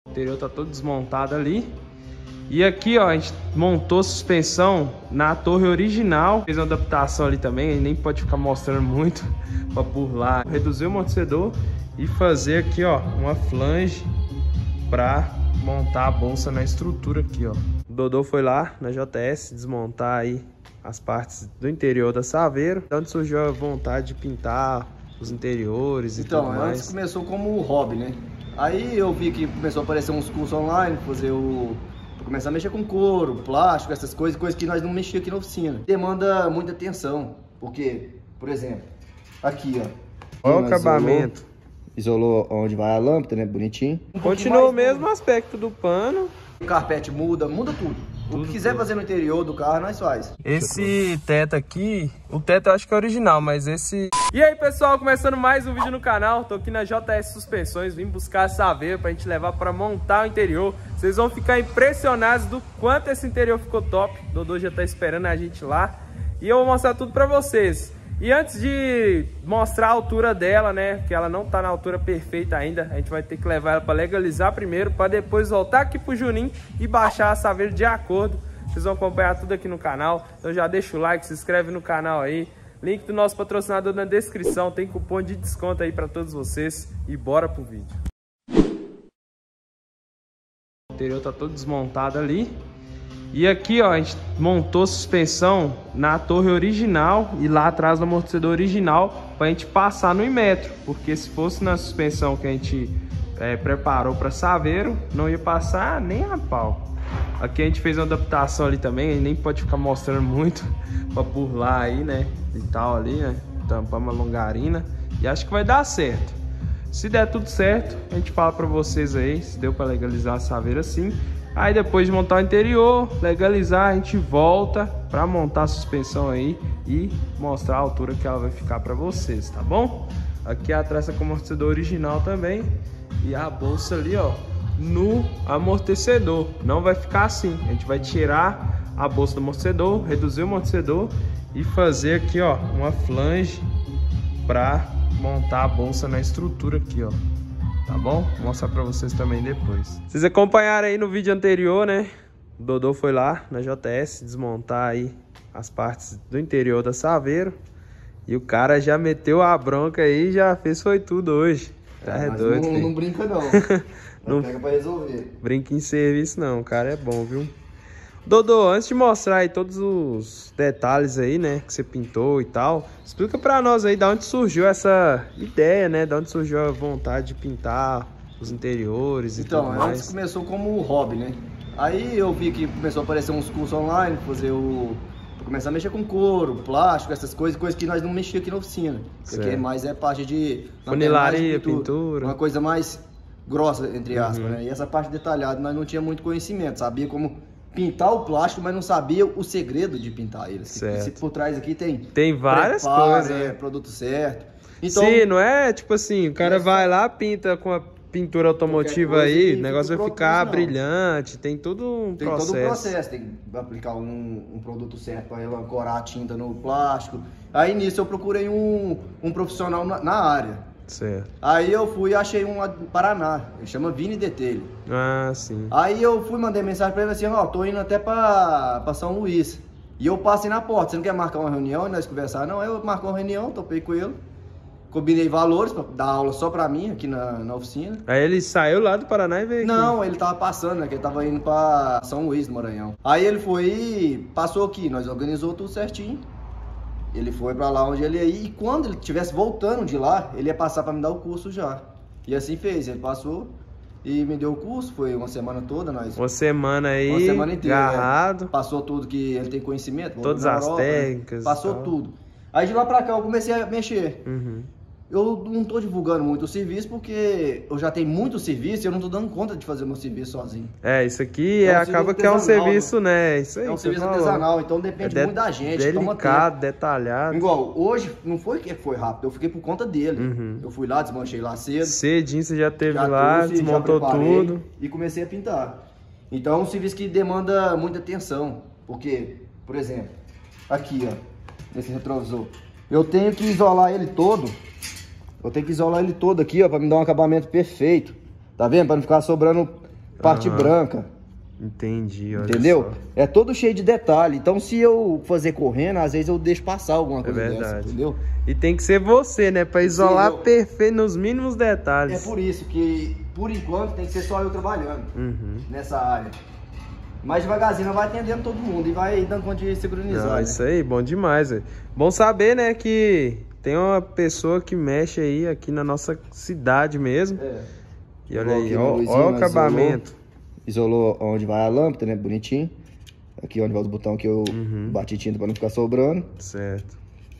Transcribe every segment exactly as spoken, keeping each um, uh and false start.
O interior tá todo desmontado ali. E aqui, ó, a gente montou suspensão na torre original. Fez uma adaptação ali também, nem pode ficar mostrando muito pra por lá. Reduzir o amortecedor e fazer aqui, ó, uma flange pra montar a bolsa na estrutura aqui, ó. O Dodô foi lá na J S desmontar aí as partes do interior da Saveiro. De onde surgiu a vontade de pintar os interiores e então, tudo mais. Antes começou como hobby, né? Aí eu vi que começou a aparecer uns cursos online, fazer o... começar a mexer com couro, plástico, essas coisas, coisas que nós não mexíamos aqui na oficina. Demanda muita atenção, porque, por exemplo, aqui, ó. Olha o acabamento. Isolou, isolou onde vai a lâmpada, né? Bonitinho. Um Continua o mesmo aspecto do pano. O carpete muda, muda tudo. tudo o que quiser tudo. Fazer no interior do carro, nós faz. Esse teto aqui, o teto eu acho que é original, mas esse... E aí, pessoal, começando mais um vídeo no canal. Tô aqui na J S Suspensões, vim buscar a Saveiro pra gente levar pra montar o interior. Vocês vão ficar impressionados do quanto esse interior ficou top. O Dodô já tá esperando a gente lá. E eu vou mostrar tudo pra vocês. E antes de mostrar a altura dela, né, que ela não tá na altura perfeita ainda, a gente vai ter que levar ela para legalizar primeiro, para depois voltar aqui pro Juninho e baixar a Saveiro de acordo. Vocês vão acompanhar tudo aqui no canal, então já deixa o like, se inscreve no canal aí. Link do nosso patrocinador na descrição, tem cupom de desconto aí para todos vocês e bora pro vídeo. O interior tá todo desmontado ali. E aqui, ó, a gente montou suspensão na torre original e lá atrás do amortecedor original pra gente passar no Inmetro, porque se fosse na suspensão que a gente é, preparou para Saveiro, não ia passar nem a pau. Aqui a gente fez uma adaptação ali também, nem pode ficar mostrando muito pra por lá aí, né, e tal ali, né, tampamos a longarina e acho que vai dar certo. Se der tudo certo, a gente fala pra vocês aí, se deu pra legalizar a Saveiro assim. Aí depois de montar o interior, legalizar, a gente volta para montar a suspensão aí e mostrar a altura que ela vai ficar para vocês, tá bom? Aqui atrás tá com o amortecedor original também e a bolsa ali, ó, no amortecedor. Não vai ficar assim, a gente vai tirar a bolsa do amortecedor, reduzir o amortecedor e fazer aqui, ó, uma flange para montar a bolsa na estrutura aqui, ó. Tá bom? Vou mostrar pra vocês também depois. Vocês acompanharam aí no vídeo anterior, né? O Dodô foi lá na J S desmontar aí as partes do interior da Saveiro. E o cara já meteu a bronca aí, já fez foi tudo hoje. Já é, é doido. Não, não brinca não. Não pega pra resolver. Brinca em serviço não, o cara é bom, viu? Dodô, antes de mostrar aí todos os detalhes aí, né, que você pintou e tal, explica pra nós aí de onde surgiu essa ideia, né, de onde surgiu a vontade de pintar os interiores e então, tudo mais. Então, antes começou como hobby, né, aí eu vi que começou a aparecer uns cursos online, fazer o... começar a mexer com couro, plástico, essas coisas, coisas que nós não mexíamos aqui na oficina, porque mais é parte de... funilaria, pintura, pintura, uma coisa mais grossa, entre aspas, uhum. né, e essa parte detalhada nós não tinha muito conhecimento, sabia como... pintar o plástico, mas não sabia o segredo de pintar ele. Se por trás aqui tem... Tem várias preparo, coisas. É, produto certo. Então, sim, não é tipo assim, o cara vai lá, pinta com a pintura automotiva aí, o negócio vai ficar brilhante, tem tudo um tem processo. Tem todo um processo, tem que aplicar um, um produto certo para ancorar a tinta no plástico. Aí nisso eu procurei um, um profissional na, na área. Certo. Aí eu fui e achei um lá do Paraná, ele chama Vini Detelho. Ah, sim. Aí eu fui, mandei mensagem pra ele assim, ó, oh, tô indo até pra, pra São Luís. E eu passei na porta, você não quer marcar uma reunião e nós conversar? Não, eu marquei uma reunião, topei com ele. Combinei valores pra dar aula só pra mim aqui na, na oficina. Aí ele saiu lá do Paraná e veio aqui? Não, ele tava passando, né, que ele tava indo pra São Luís, do Maranhão. Aí ele foi e passou aqui, nós organizou tudo certinho. Ele foi pra lá onde ele ia ir, e quando ele estivesse voltando de lá, ele ia passar pra me dar o curso já. E assim fez, ele passou e me deu o curso, foi uma semana toda. Nós, uma semana aí, uma semana inteira, agarrado. Né? Passou tudo que ele tem conhecimento. Todas as Europa, técnicas. Né? Passou tudo. Aí de lá pra cá eu comecei a mexer. Uhum. Eu não tô divulgando muito o serviço porque eu já tenho muito serviço e eu não tô dando conta de fazer o meu serviço sozinho. É, isso aqui é, acaba que é um serviço, né? Isso aí, é um serviço artesanal, então depende é muito da gente. Delicado, detalhado. Igual, hoje não foi que foi rápido, eu fiquei por conta dele. Uhum. Eu fui lá, desmanchei lá cedo. Cedinho você já teve já lá, trouxe, desmontou tudo. E comecei a pintar. Então é um serviço que demanda muita atenção. Porque, por exemplo, aqui ó, nesse retrovisor, eu tenho que isolar ele todo. Eu tenho que isolar ele todo aqui, ó, pra me dar um acabamento perfeito. Tá vendo? Pra não ficar sobrando parte Aham. branca. Entendi, olha Entendeu? só. É todo cheio de detalhe. Então, se eu fazer correndo, às vezes eu deixo passar alguma coisa verdade. dessa, entendeu? E tem que ser você, né? Pra isolar Sim, eu- perfeito nos mínimos detalhes. É por isso que, por enquanto, tem que ser só eu trabalhando Uhum. nessa área. Mas devagarzinho nós vai atendendo todo mundo e vai dando conta de sincronizar. Não, né? isso aí, bom demais, velho. Bom saber, né, que tem uma pessoa que mexe aí aqui na nossa cidade mesmo. É. E olha Igual aí, aqui no ó, Luizinho, ó o nós acabamento. Isolou onde vai a lâmpada, né? Bonitinho. Aqui onde vai os botões que eu Uhum. bati tinta pra não ficar sobrando. Certo.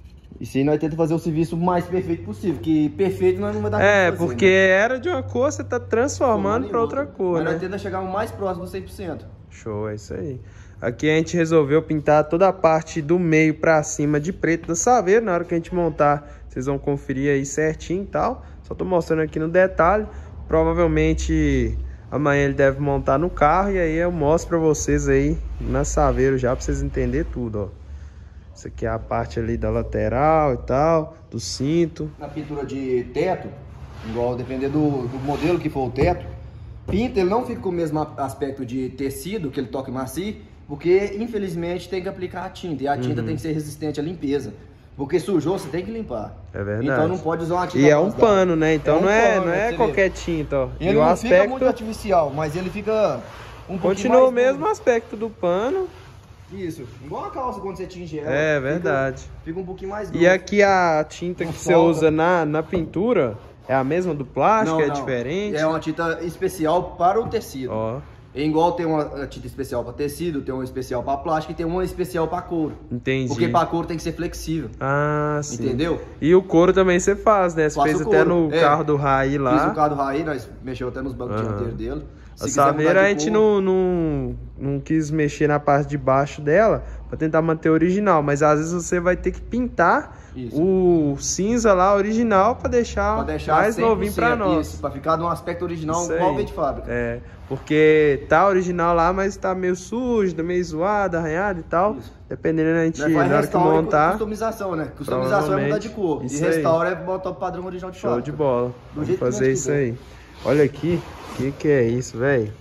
E sim, nós tentamos fazer o serviço o mais perfeito possível. Que perfeito nós não vai dar É, pra fazer, porque né? era de uma cor, você tá transformando Formando pra em outra cor, Mas né? nós tentamos chegar o mais próximo do cem por cento. Show, é isso aí. Aqui a gente resolveu pintar toda a parte do meio pra cima de preto da Saveiro. Na hora que a gente montar, vocês vão conferir aí certinho e tal. Só tô mostrando aqui no detalhe. Provavelmente amanhã ele deve montar no carro. E aí eu mostro pra vocês aí na Saveiro já, pra vocês entenderem tudo, ó. Isso aqui é a parte ali da lateral e tal, do cinto. Na pintura de teto, igual depender do, do modelo que for o teto, pinta, ele não fica com o mesmo aspecto de tecido, que ele toque macio, porque infelizmente tem que aplicar a tinta. E a tinta Uhum. tem que ser resistente à limpeza. Porque sujou, você tem que limpar. É verdade. Então não pode usar uma tinta E é um rasgada. pano, né? Então É um não é, pano, não né, é você qualquer vê. tinta, ó. Ele E o não fica aspecto muito artificial, mas ele fica um pouquinho continua o mais mesmo duro. aspecto do pano. Isso, igual a calça quando você tinge ela. É fica- verdade. Fica um pouquinho mais duro. E aqui a tinta Não que você falta. usa na, na pintura é a mesma do plástico, Não, é não. diferente? É uma tinta especial para o tecido. Ó, É igual tem uma tinta especial para tecido, tem uma especial para plástico e tem uma especial para couro. entendi. Porque para couro tem que ser flexível. Ah, sim. Entendeu? E o couro também você faz, né? Você Faço fez o até couro, no é. carro do Raí Fiz lá. o carro do Raí, nós mexeu até nos bancos Aham. dianteiros dele. A Se quiser Saveiro mudar a de gente cor, não, não, não quis mexer na parte de baixo dela pra tentar manter original, mas às vezes você vai ter que pintar Isso. o cinza lá original pra deixar, pra deixar mais cem por novinho pra cento nós. Isso, pra ficar num aspecto original Isso igual aí. veio de fábrica. É, porque tá original lá, mas tá meio sujo, tá meio zoado, arranhado e tal. Isso. Dependendo da gente, Nós na faz hora que restauro e montar, customização, né? Customização é mudar de cor. Isso E aí. restauro é botar o padrão original de show fábrica. de bola. Do Vamos jeito que fazer nós isso quiser. aí. Olha aqui, o que que é isso, velho?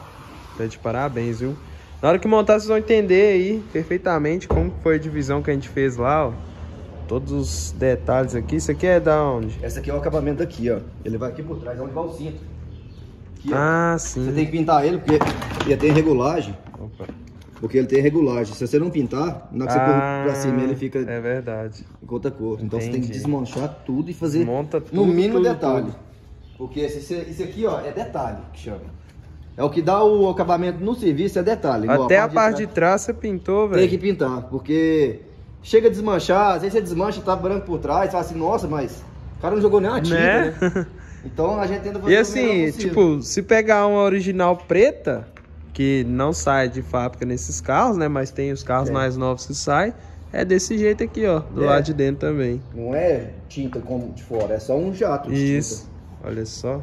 Tá de parabéns, viu? Na hora que montar, vocês vão entender aí perfeitamente como foi a divisão que a gente fez lá, ó. Todos os detalhes aqui. Isso aqui é da onde? Esse aqui é o acabamento aqui, ó. Ele vai aqui por trás, onde vai o cinto. Aqui, ó. Ah, sim. Você tem que pintar ele porque ele tem regulagem. Opa. Porque ele tem regulagem. Se você não pintar, na hora que você Ah, pôr pra cima, ele fica É verdade. com outra cor. Então você tem que Entendi. desmanchar tudo e fazer Desmonta no tudo, mínimo tudo, detalhe. tudo. Porque esse, esse- isso aqui, ó, é detalhe que chama. É o que dá o acabamento no serviço, é detalhe. Igual Até a parte de de trás você pintou, trás, tem que velho. pintar, porque chega a desmanchar, às vezes você desmancha, tá branco por trás, você fala assim, nossa, mas o cara não jogou nem uma tinta, Né? né? Então a gente tenta fazer E o assim, melhor possível. tipo, se pegar uma original preta, que não sai de fábrica nesses carros, né? Mas tem os carros É. mais novos que saem, é desse jeito aqui, ó. Do É. lado de dentro também. Não é tinta como de fora, é só um jato de Isso. Olha só.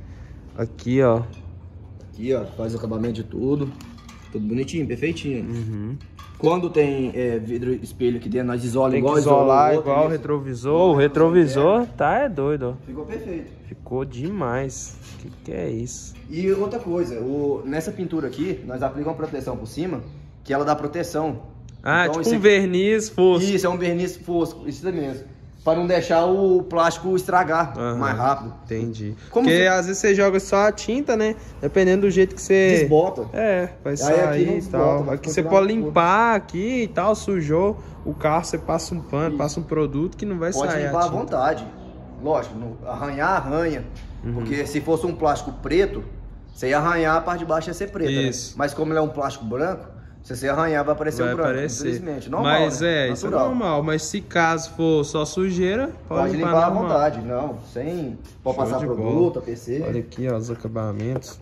Aqui, ó. tinta. Aqui, ó, faz o acabamento de tudo. Tudo bonitinho, perfeitinho. Uhum. Quando tem é, vidro espelho aqui dentro, nós isola Tem igual que isolar isola o outro, igual o isso. retrovisor. O retrovisor tá é doido, ó. Ficou perfeito. Ficou demais. Que que é isso? E outra coisa, o, nessa pintura aqui, nós aplicamos uma proteção por cima, que ela dá proteção. Ah, Então, tipo isso um aqui- verniz fosco. Isso, é um verniz fosco, isso mesmo. Para não deixar o plástico estragar Aham. mais rápido. Entendi. Como Porque você- às vezes você joga só a tinta, né? Dependendo do jeito que você... Desbota. É, vai Aí sair aqui não e desbota, tal. vai Aqui você continuar pode tudo. limpar aqui e tal, sujou o carro, você passa um pano, Isso. passa um produto que não vai Pode sair limpar a à tinta. vontade. Lógico, não- arranhar, arranha. Uhum. Porque se fosse um plástico preto, você ia arranhar, a parte de baixo ia ser preta, Isso. né? Mas como ele é um plástico branco, se você arranhar vai aparecer Vai um branco, aparecer. infelizmente. Normal, Mas né? é, isso é Natural. normal. Mas se caso for só sujeira, pode, Pode limpar à normal. vontade, não, sem pode Show passar de produto, bola. A P C. Olha aqui, ó, os acabamentos.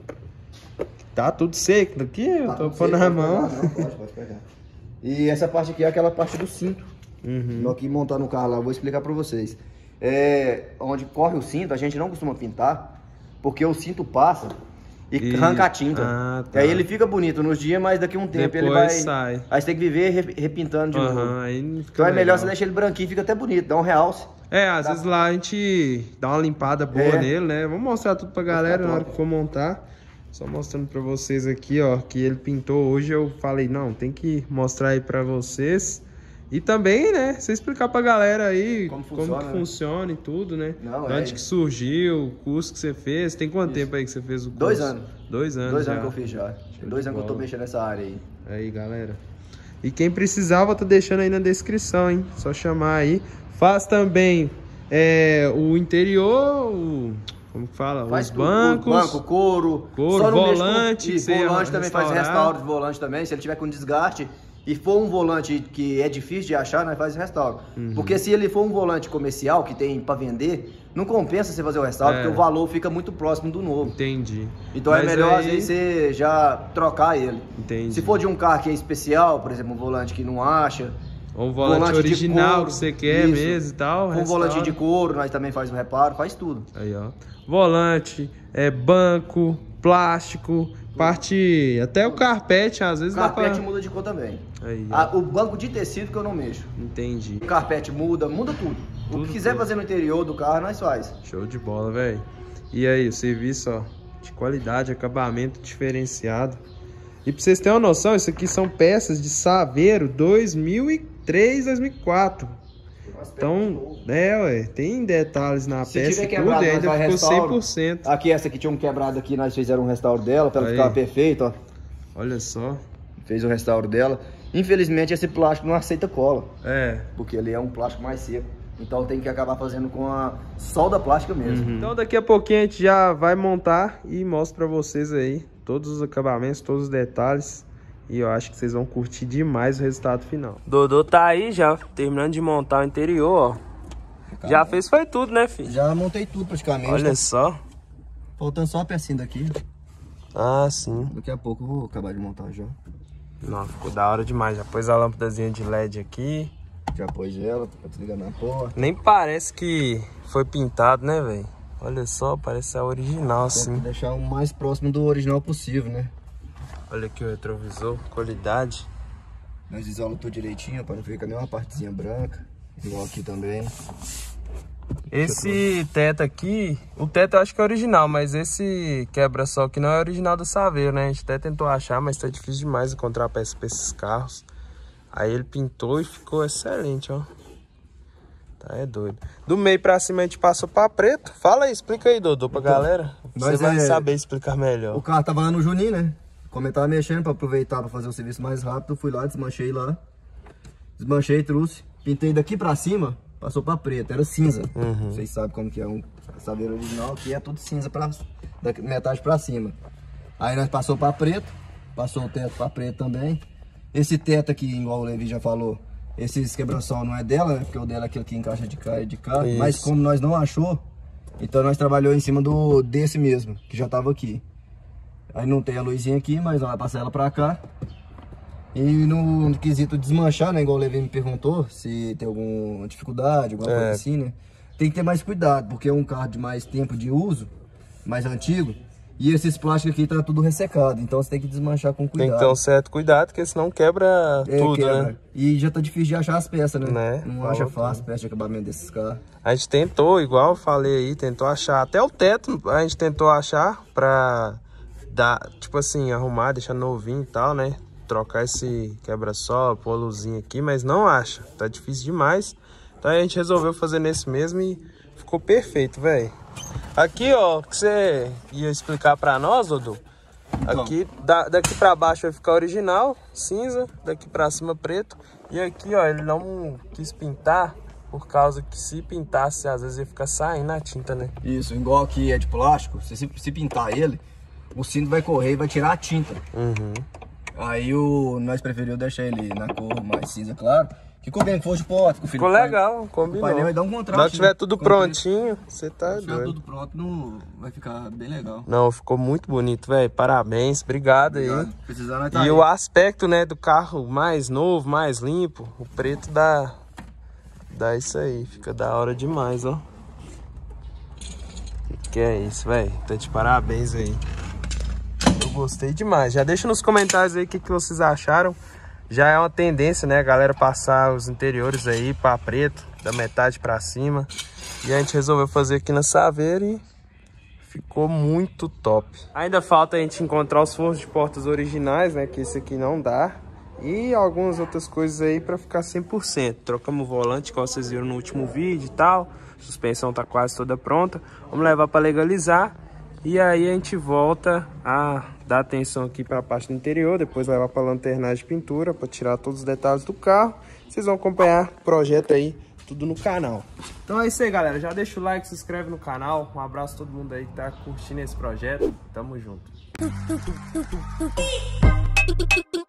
Tá tudo seco daqui, eu Tá tô tudo pondo seco, na pode mão. pegar, não, pode, pode pegar. E essa parte aqui é aquela parte do cinto. Uhum. Nós aqui montar no carro lá, eu vou explicar pra vocês. É, onde corre o cinto, a gente não costuma pintar, porque o cinto passa e E- arranca a tinta. Ah, tá. E aí ele fica bonito nos dias, mas daqui a um tempo ele vai... Depois sai. Aí você tem que viver re- repintando de novo. Aham, aí não fica Então é melhor legal. você deixar ele branquinho, fica até bonito, dá um realce. É, às Dá- vezes lá a gente dá uma limpada boa É. nele, né? Vamos mostrar tudo pra galera na hora que for montar. Só mostrando pra vocês aqui, ó, que ele pintou hoje. Eu falei, não, tem que mostrar aí pra vocês. E também, né, você explicar pra galera aí como, como funciona, que né? funciona e tudo, né? Não, de onde é. que surgiu, o curso que você fez. Tem quanto Isso. tempo aí que você fez o curso? Dois anos. Dois anos Dois já. anos que eu fiz já. Show Dois anos bola. que eu tô mexendo nessa área aí. Aí, galera. E quem precisar, vou tá deixando aí na descrição, hein? Só chamar aí. Faz também é, o interior, o... Como que fala? Faz Os tudo. bancos. Banco, couro. Couro, só volante. Com... E volante também faz restauro de volante também. Se ele tiver com desgaste e for um volante que é difícil de achar, nós faz restauro. Uhum. Porque se ele for um volante comercial que tem para vender, não compensa você fazer o restauro, é. porque o valor fica muito próximo do novo. Entendi. Então Mas é melhor aí... às vezes você já trocar ele. Entendi. Se for de um carro que é especial, por exemplo, um volante que não acha. Ou um volante, volante original couro, que você quer isso. mesmo e tal. Um volante de couro, nós também faz o reparo, faz tudo. Aí, ó. Volante, é, banco, plástico, parte... Até o carpete, às vezes o carpete dá pra... muda de cor também. Aí, a, o banco de tecido que eu não mexo. Entendi. O carpete muda, muda tudo. tudo o que quiser tudo. fazer no interior do carro, nós faz. Show de bola, velho. E aí, o serviço, ó, de qualidade, acabamento diferenciado. E pra vocês terem uma noção, isso aqui são peças de Saveiro dois mil e três, dois mil e quatro. Então, é, ué, tem detalhes na Se peça e tudo, ainda ficou restauro. cem por cento. Aqui, essa aqui tinha um quebrado aqui, nós fizemos um restauro dela, pra ela ficar perfeita, ó. Olha só. Fez o restauro dela. Infelizmente, esse plástico não aceita cola. É. Porque ele é um plástico mais seco. Então tem que acabar fazendo com a solda plástica mesmo. Uhum. Então daqui a pouquinho a gente já vai montar e mostro pra vocês aí todos os acabamentos, todos os detalhes. E eu acho que vocês vão curtir demais o resultado final. Dodô tá aí já, terminando de montar o interior, ó. Caramba. Já fez foi tudo, né, filho? Já montei tudo praticamente. Olha tá? só. Faltando só a pecinha daqui. Ah, sim. Daqui a pouco eu vou acabar de montar já. Não, ficou da hora demais. Já pôs a lâmpadazinha de L E D aqui. Já pôs ela, pra desligar na porta. Nem parece que foi pintado, né, velho? Olha só, parece a original, assim. Tem que deixar o mais próximo do original possível, né? Olha aqui o retrovisor, qualidade. Nós isolamos tudo direitinho, para não ficar nenhuma partezinha branca. Igual aqui também. Esse teto aqui, o teto eu acho que é original, mas esse quebra-sol aqui não é original do Saveiro, né? A gente até tentou achar, mas tá difícil demais encontrar peça para esses carros. Aí ele pintou e ficou excelente, ó. Tá, é doido. Do meio pra cima a gente passou pra preto. Fala aí, explica aí, Dodô, pra então, galera. Você vai é... saber explicar melhor. O carro tava lá no Juninho, né? Como eu tava mexendo pra aproveitar pra fazer o serviço mais rápido, fui lá, desmanchei lá. Desmanchei, trouxe. Pintei daqui pra cima, passou pra preto, era cinza. Uhum. Vocês sabem como que é um Saveiro original, aqui é tudo cinza pra, da metade pra cima. Aí nós passou pra preto, passou o teto pra preto também. Esse teto aqui, igual o Levi já falou, esse quebra-sol não é dela, né? Porque o dela é aquele que encaixa de cá e de cá. Isso. Mas como nós não achou, então nós trabalhou em cima do desse mesmo, que já tava aqui. Aí não tem a luzinha aqui, mas vai passar ela pra cá. E no, no quesito desmanchar, né? Igual o Levi me perguntou, se tem alguma dificuldade, alguma é. coisa assim, né? Tem que ter mais cuidado, porque é um carro de mais tempo de uso, mais antigo. E esses plásticos aqui tá tudo ressecado, então você tem que desmanchar com cuidado. Tem que ter um certo cuidado, porque senão quebra é, tudo, quebra. né? E já tá difícil de achar as peças, né? né? Não Falta. acha fácil peça de acabamento desses carros. A gente tentou, igual eu falei aí, tentou achar. Até o teto a gente tentou achar pra dar, tipo assim, arrumar, deixar novinho e tal, né? Trocar esse quebra-sol, pôr a luzinha aqui, mas não acha. Tá difícil demais. Então a gente resolveu fazer nesse mesmo e ficou perfeito, velho. Aqui, ó, que você ia explicar pra nós, Dodô. Aqui, da, daqui pra baixo vai ficar original, cinza. Daqui pra cima, preto. E aqui, ó, ele não quis pintar, por causa que se pintasse, às vezes ia ficar saindo a tinta, né? Isso, igual aqui é de plástico, se, se pintar ele, o cinto vai correr e vai tirar a tinta. Uhum. Aí o, nós preferimos deixar ele na cor mais cinza, claro. Ficou bem, foi de pote. Ficou legal, combinou. O painel vai dar um contraste. Na que tiver tudo prontinho, você tá doido. Se tiver tudo pronto, não vai ficar bem legal. Não, ficou muito bonito, velho. Parabéns, obrigado, obrigado. aí. Precisando, tá e aí. O aspecto, né, do carro mais novo, mais limpo, o preto dá, dá isso aí. Fica da hora demais, ó. Que é isso, velho. Tá de parabéns aí. Eu gostei demais. Já deixa nos comentários aí o que, que vocês acharam. Já é uma tendência, né, a galera passar os interiores aí para preto, da metade para cima. E a gente resolveu fazer aqui na Saveiro e Ficou muito top. Ainda falta a gente encontrar os forros de portas originais, né? Que esse aqui não dá. E algumas outras coisas aí pra ficar cem por cento. Trocamos o volante, como vocês viram no último vídeo e tal. A suspensão tá quase toda pronta. Vamos levar pra legalizar. E aí a gente volta a dar atenção aqui para a parte do interior, depois levar para a lanternagem de pintura, para tirar todos os detalhes do carro. Vocês vão acompanhar o projeto aí, tudo no canal. Então é isso aí, galera. Já deixa o like, se inscreve no canal. Um abraço a todo mundo aí que tá curtindo esse projeto. Tamo junto.